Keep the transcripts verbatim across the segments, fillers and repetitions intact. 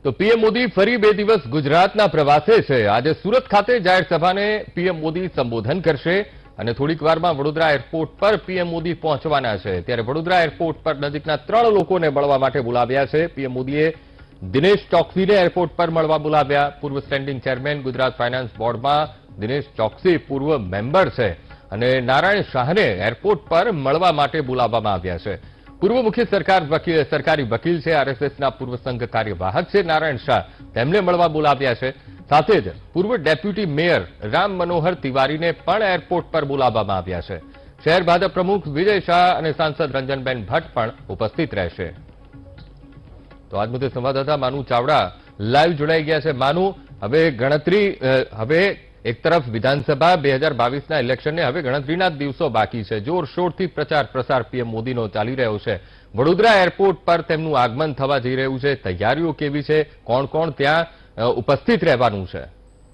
તો પીએમ મોદી ફરી બે દિવસ ગુજરાતના પ્રવાસે છે। આજે સુરત ખાતે જાહેર સભાને પીએમ મોદી સંબોધન કરશે અને થોડીક વારમાં વડોદરા એરપોર્ટ પર પીએમ મોદી પહોંચવાના છે। ત્યારે વડોદરા એરપોર્ટ પર નજીકના ત્રણ લોકોને મળવા માટે બોલાવ્યા છે। પીએમ મોદીએ દિનેશ ચોકસીને એરપોર્ટ પર મળવા બોલાવ્યા। પૂર્વ સ્ટેન્ડિંગ ચેરમેન ગુજરાત ફાઇનાન્સ બોર્ડમાં દિનેશ ચોકસી પૂર્વ મેમ્બર છે અને નારાયણ શાહને એરપોર્ટ પર મળવા માટે બોલાવવામાં આવ્યા છે। પૂર્વ મુખ્ય સરકાર વકીલ સરકારી વકીલ છે, આરએસએસના પૂર્વ સંઘ કાર્યવાહક છે નારાયણ શાહ, તેમને મળવા બોલાવ્યા છે। સાથે જ પૂર્વ ડેપ્યુટી મેયર રામ મનોહર તિવારીને પણ એરપોર્ટ પર બોલાવવામાં આવ્યા છે। શહેર ભાજપ પ્રમુખ વિજય શાહ અને સાંસદ રંજનબેન ભટ્ટ પણ ઉપસ્થિત રહેશે। તો આજ મુદ્દે સંવાદદાતા માનુ ચાવડા લાઈવ જોડાઈ ગયા છે। માનુ, હવે ગણતરી હવે એક તરફ વિધાનસભા બે હજાર બાવીસના ઇલેક્શનને હવે ગણતરીના દિવસો બાકી છે। જોરશોરથી પ્રચાર પ્રસાર પીએમ મોદીનો ચાલી રહ્યો છે। વડોદરા એરપોર્ટ પર તેમનું આગમન થવા જઈ રહ્યું છે। તૈયારીઓ કેવી છે? કોણ કોણ ત્યાં ઉપસ્થિત રહેવાનું છે?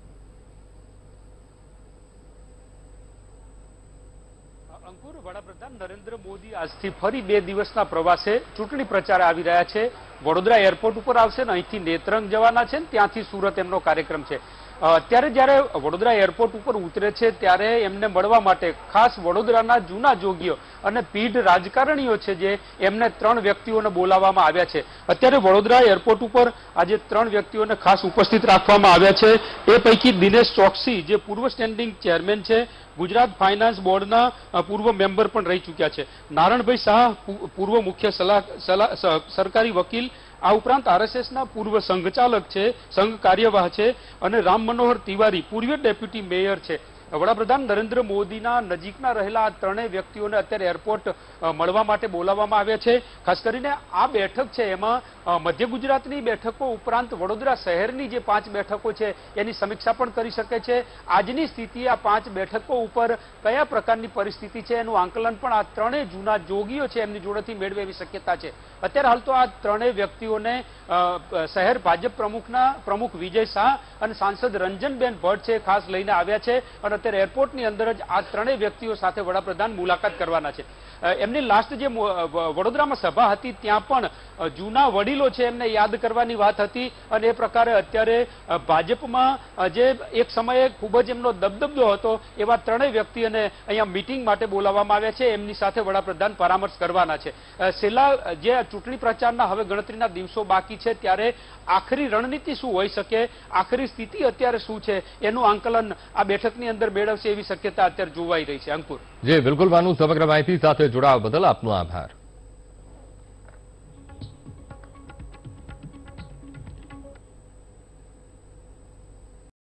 અંકુર, વડાપ્રધાન નરેન્દ્ર મોદી આજથી ફરી બે દિવસના પ્રવાસે ચૂંટણી પ્રચાર આવી રહ્યા છે। વડોદરા એરપોર્ટ ઉપર આવશે ને અહીંથી નેત્રંગ જવાના છે, ત્યાંથી સુરત એમનો કાર્યક્રમ છે। અત્યારે જ્યારે વડોદરા એરપોર્ટ ઉપર ઉતરે છે ત્યારે એમને મળવા માટે ખાસ વડોદરાના જૂના જોગીઓ અને પીઢ રાજકારણીઓ છે જે એમને ત્રણ વ્યક્તિઓને બોલાવવામાં આવ્યા છે। અત્યારે વડોદરા એરપોર્ટ ઉપર આજે ત્રણ વ્યક્તિઓને ખાસ ઉપસ્થિત રાખવામાં આવ્યા છે। એ પૈકી દિનેશ ચોકસી, જે પૂર્વ સ્ટેન્ડિંગ ચેરમેન છે, ગુજરાત ફાઇનાન્સ બોર્ડના પૂર્વ મેમ્બર પણ રહી ચૂક્યા છે, નારણભાઈ શાહ પૂર્વ મુખ્ય સલાહ સરકારી વકીલ, આ ઉપરાંત આરએસએસના પૂર્વ સંઘચાલક છે, સંઘ કાર્યવાહ છે, અને રામ મનોહર તિવારી પૂર્વ ડેપ્યુટી મેયર છે। વડાપ્રધાન નરેન્દ્ર મોદીના નજીકના રહેલા આ ત્રણેય વ્યક્તિઓને અત્યારે એરપોર્ટ મળવા માટે બોલાવવામાં આવ્યા છે। ખાસ કરીને આ બેઠક છે એમાં મધ્ય ગુજરાતની બેઠકો ઉપરાંત વડોદરા શહેરની જે પાંચ બેઠકો છે એની સમીક્ષા પણ કરી શકે છે। આજની સ્થિતિ આ પાંચ બેઠકો ઉપર કયા પ્રકારની પરિસ્થિતિ છે એનું આંકલન પણ આ ત્રણેય જૂના જોગીઓ છે એમની જોડેથી મેળવે એવી શક્યતા છે। અત્યારે હાલ તો આ ત્રણેય વ્યક્તિઓને શહેર ભાજપ પ્રમુખના પ્રમુખ વિજય શાહ અને સાંસદ રંજનબેન ભટ્ટ છે ખાસ લઈને આવ્યા છે અને અત્યારે એરપોર્ટની અંદર જ આ ત્રણેય વ્યક્તિઓ સાથે વડાપ્રધાન મુલાકાત કરવાના છે। એમની લાસ્ટ જે વડોદરામાં સભા હતી ત્યાં પણ જૂના વડીલો છે એમને યાદ કરવાની વાત હતી અને એ પ્રકારે અત્યારે ભાજપમાં જે એક સમયે ખૂબ જ એમનો દબદબો હતો એવા ત્રણેય વ્યક્તિઓને અહીંયા મિટિંગ માટે બોલાવવામાં આવ્યા છે। એમની સાથે વડાપ્રધાન પરામર્શ કરવાના છે। છેલ્લા જે ચૂંટણી પ્રચારના હવે ગણતરીના દિવસો બાકી છે ત્યારે આખરી રણનીતિ શું હોઈ શકે, આખરી સ્થિતિ અત્યારે શું છે એનું આંકલન આ બેઠકની અંદર મેળવશે એવી શક્યતા અત્યારે જોવાઈ રહી છે। અંકુર, જી બિલકુલ માનું, સમગ્ર માહિતી સાથે જોડાવા બદલ આપનો આભાર।